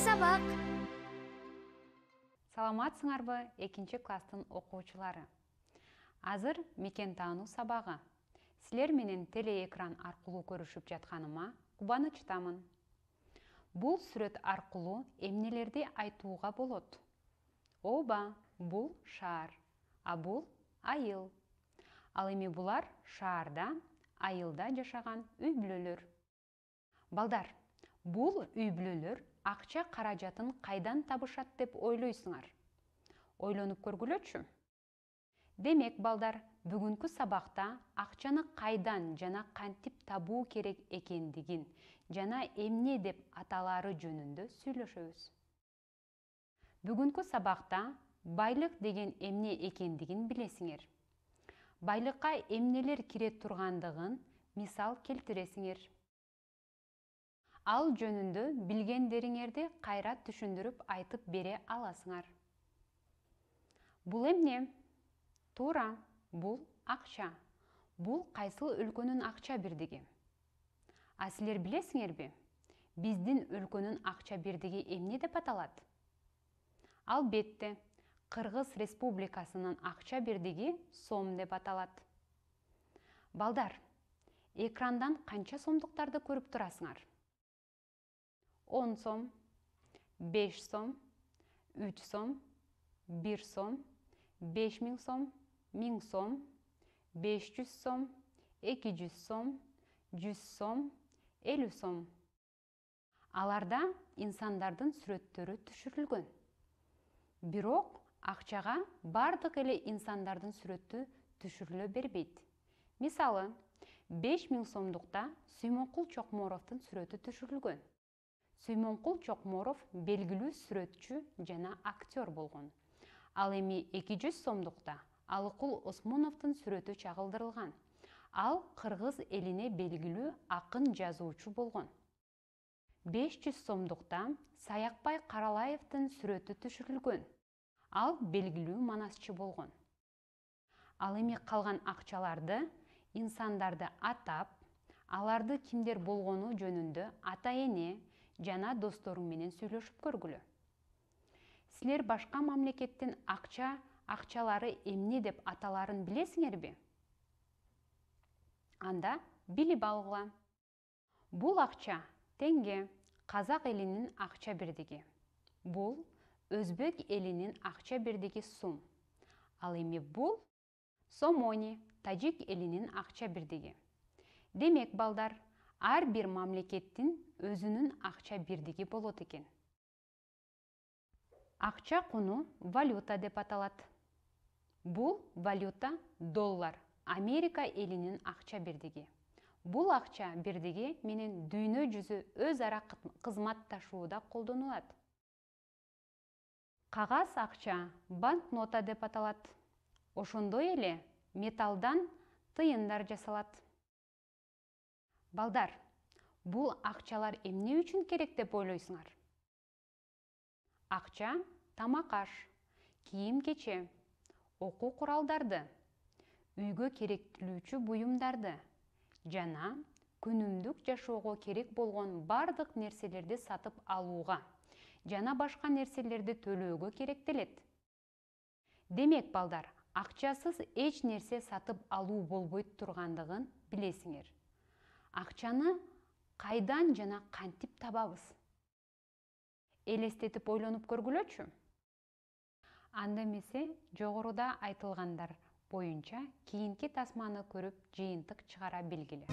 сабак. Саламатсыңарбы 2 класстын окуучулары. Азыр мекен таануу сабагы. Силер менен телеэкран аркылуу көрүшүп жатканыма кубанычтамын. Бул сүрөт аркылуу эмнелерди айтууга болот? Ооба, бул шаар, а бул айыл. Ал эми булар шаарда, айылда жашаган үй-бүлөлөр. Балдар, бул үй-бүлөлөр акча каражатын кайдан табышат деп ойлойсуңар? Ойлонуп көргүлөчү. Демек, балдар, бүгүнкү сабакта акчаны кайдан жана кантип табуу керек экендигин жана эмне деп аталары жөнүндө сүйлөшөбүз. Бүгүнкү сабакта байлык деген эмне экендигин билесиңер. Байлыкка эмнелер кире тургандыгын мисал келтиресиңер. Ал жөнүндө билгендериңерди кайра түшүндүрүп айтып бере аласыңар. Бул эмне? Туура, бул акча. Бул кайсыл өлкөнүн акча бирдиги? А силер билесиңерби? Биздин өлкөнүн акча бирдиги эмне деп аталат? Албетте, Кыргыз Республикасынын акча бирдиги сом деп аталат. Балдар, экрандан канча сомдуктарды көрүп турасыңар? 10 сом, 5 сом, 3 сом, 1 сом, 5000 сом, 1000 сом, 500 сом, 200 сом, 100 сом, 50 сом. Аларда инсандардын сүрөттөрү түшүрүлгөн. Бирок акчага бардык эле инсандардын сүрөтү түшүрүлө бербейт. Мисалы, 5000 сомдукта Сүймөнкул Чокморовдун сүрөтү түшүрүлгөн. Сүймөнкул Чокморов белгилүү сүрөтчү жана актер болгон. Ал эми 200 сомдукта Алыкул Осмоновдун сүрөтү чагылдырылган. Ал кыргыз элине белгилүү акын жазуучу болгон. 500 сомдукта Саякбай Каралаевдин сүрөтү түшүрүлгөн. Ал белгилүү манасчы болгон. Ал эми калган акчаларды инсандарды атап, аларды кимдер болгону жөнүндө ата-эне жана досторуң менен сүйлөшүп көргүлө. Силер башка мамлекеттин акчалары эмне деп аталарын билесиңерби? Анда билип алгыла. Бул акча теңге, казак элинин акча бирдиги. Бул өзбек элинин акча бирдиги сум. Ал эми бул сомони, тажик элинин акча бирдиги. Демек, балдар, ар бир мамлекеттин өзүнүн акча бирдиги болот экен. Акча куну валюта деп аталат. Бул валюта доллар, Америка элинин акча бирдиги. Бул акча бирдиги менен дүйнө жүзү өз ара кызматташууда колдонулат. Кагаз акча банкнота деп аталат. Ошондой эле металлдан тыйындар жасалат. Балдар, бул акчалар эмне үчүн керек деп ойлойсуңар? Акча тамак-аш, кийим-кече, окуу куралдарды, үйгө керектүүлүүчү буюмдарды жана күнүмдүк жашоого керек болгон бардык нерселерди сатып алууга жана башка нерселерди төлөөгө керектелет. Демек, балдар, акчасыз эч нерсе сатып алуу болбойт тургандыгын билесиңер. Акчаны кайдан жана кантип табабыз? Элестетип ойлонуп көргүлөчү. Анда эмесе жогоруда айтылгандар боюнча кийинки тасманы көрүп жыйынтык чыгара белгиле.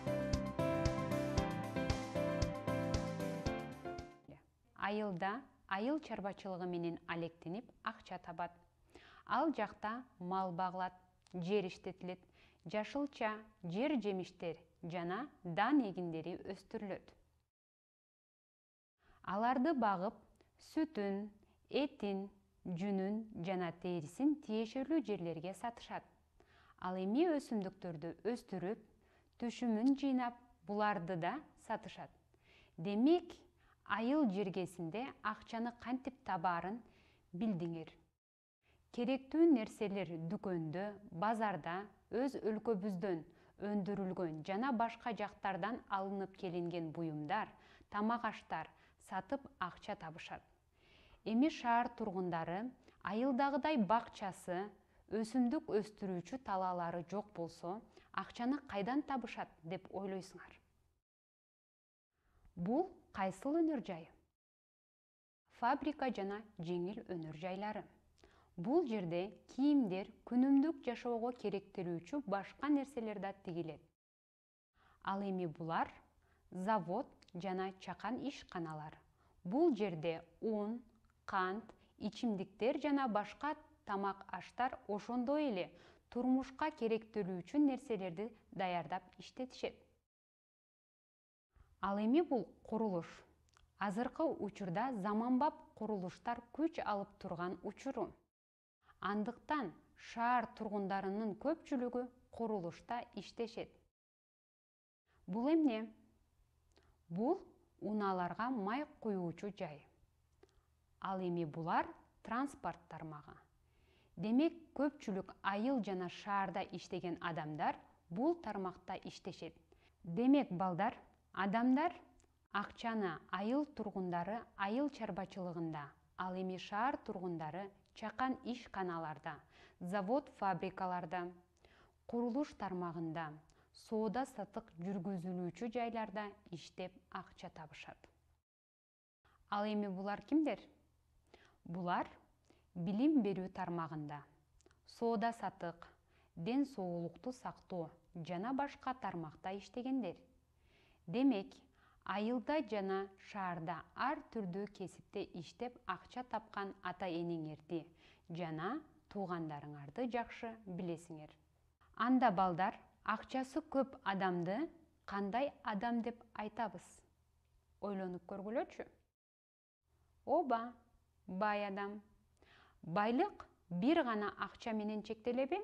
Айылда айыл чарбачылыгы менен алектенип акча табат. Ал жакта мал багылат, жер иштетилет, жашылча жер жемиштер жана дан эгиндери өстүрүлөт. Аларды багып, сүтүн, этин, жүнүн жана терисин тиешелүү жерлерге сатышат. Ал эми өсүмдүктөрдү өстүрүп, түшүмүн жыйнап, буларды да сатышат. Демек, айыл жергесинде акчаны кантип табаарын билдиңер. Керектүү нерселер дүкөндө, базарда, өз өлкөбүздөн өндүрүлгөн жана башка жактардан алынып келинген буюмдар, тамак аштар сатып акча табышат. Эми шаар тургундары айылдагыдай бакчасы, өсүмдүк өстүрүүчү талаалары жок болсо, акчаны кайдан табышат деп ойлойсуңар? Бул кайсыл өнөр жайы? Фабрика жана жеңил өнөр жайлары. Бул жерде кийимдер, күнүмдүк жашоого керектелүүчү башка нерселер да тигилет. Ал эми булар завод жана чакан ишканалар. Бул жерде un, кант, ичимдиктер жана башка тамак аштар, ошондой эле турмушка керектелүүчү нерселерди даярдап иштетишет. Ал эми бул курулуш. Азыркы учурда заманбап курулуштар күч алып турган учуру. Андыктан шаар тургундарынын көпчүлүгү курулушта иштешет. Бул эмне? Бул унааларга май куюучу жай. Ал эми булар транспорт тармагы. Демек, көпчүлүк айыл жана шаарда иштеген адамдар бул тармакта иштешет. Демек, балдар, адамдар акчаны айыл тургундары айыл чарбачылыгында, ал эми шаар тургундары чакан ишканаларда, завод фабрикаларда, курулуш тармагында, соода сатык жүргүзүлүүчү жайларда иштеп акча табышат. Ал эми булар кимдер? Булар билим берүү тармагында, соода сатык, ден соолукту сактоо жана башка тармакта иштегендер. Демек, айылда жана шаарда ар түрдүү кесипте иштеп акча тапкан ата-энеңерди жана туугандарыңарды жакшы билесиңер. Анда балдар, акчасы көп адамды кандай адам деп айтабыз? Ойлонуп көргүлөчү. Ооба, бай адам. Байлык бир гана акча менен чектелеби?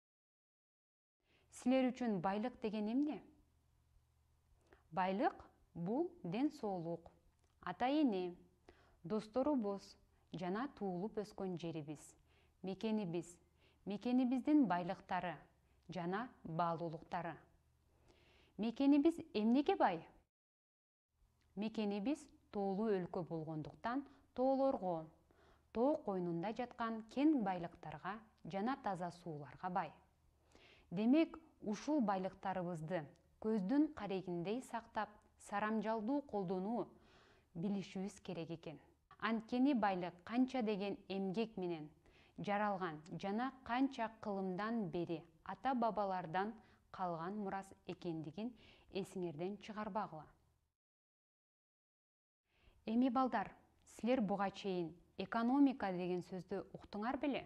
Силер үчүн байлык деген эмне? Байлык бул ден соолук, ата-эне, досторубуз жана туулуп өскөн жерибиз, мекенибиздин байлыктары жана баалуулуктары. Мекенибиз эмнеге бай? Мекенибиз тоолуу өлкө болгондуктан тоолорго, тоо койнунда жаткан кен байлыктарга жана таза сууларга бай. Демек, ушул байлыктарыбызды көздүн карегиндей сактап, сарамжалдуу колдонуу билишибиз керек экен. Анткени байлык канча деген эмгек менен жаралган жана канча кылымдан бери ата-бабалардан калган мурас экендигин эсиңерден чыгарбагыла. Эми балдар, силер буга чейин экономика деген сөздү уктуңар беле?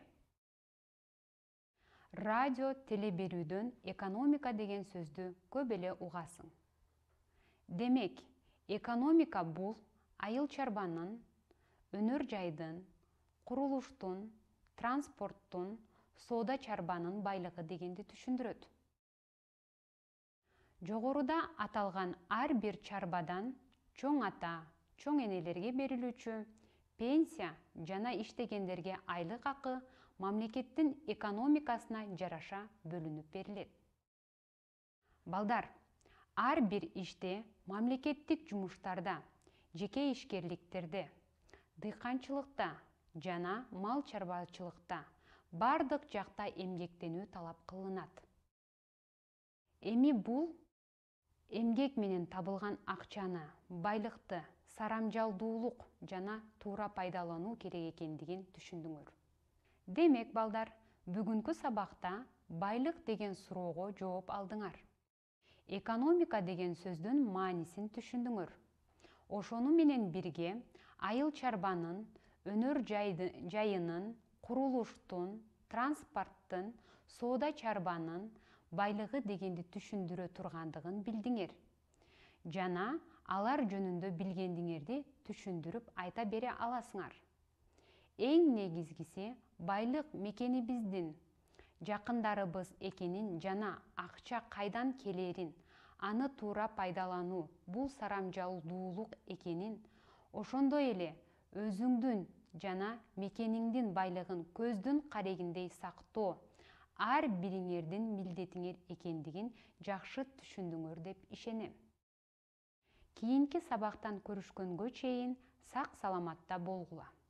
Радио, теле берүүдөн экономика деген сөздү көп эле угасың. Демек, экономика бул айыл чарбанын, өнөр жайдын, курулуштун, транспорттун, соода чарбанын байлыгы дегенди түшүндүрөт. Жогоруда аталган ар бир чарбадан чоң ата, чоң энелерге берилүүчү пенсия жана иштегендерге айлык акы мамлекеттин экономикасына жараша бөлүнүп берилет. Балдар, ар бир иште, мамлекеттик жумуштарда, жеке ишкерликтерде, дыйканчылыкта жана мал чарбачылыкта бардык жакта эмгектенүү талап кылынат. Эми бул эмгек менен табылган акчаны, байлыкты сарамжалдуулук жана туура пайдалануу керек экендигин түшүндүңөр. Демек, балдар, бүгүнкү сабакта байлык деген суроого жооп алдыңар. Экономика деген сөздүн маанисин түшүндүңөр. Ошону менен бирге айыл чарбанын, өнөр жайынын, курулуштун, транспорттун, соода чарбанын байлыгы дегенди түшүндүрө тургандыгын билдиңер. Жана алар жөнүндө билгендиңерди түшүндүрүп айта бере аласыңар. Эң негизгиси байлык мекенибиздин, жакындарыбыз экенин жана акча кайдан келерин, аны туура пайдалануу бул сарамжалдуулук экенин, ошондой эле өзүңдүн жана мекениңдин байлыгын көздүн карегиндей сактоо ар бириңердин милдетиңер экендигин жакшы түшүндүңөр деп ишенем. Кийинки сабактан көрүшкөнгө чейин сак саламатта болгула.